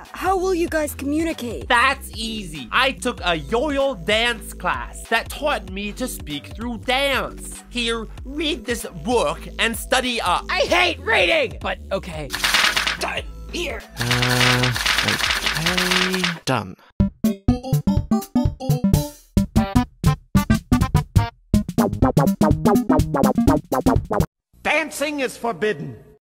How will you guys communicate? That's easy. I took a yo-yo dance class that taught me to speak through dance. Here, read this book and study up. I hate reading! But okay. Here. Okay, done. Dancing is forbidden.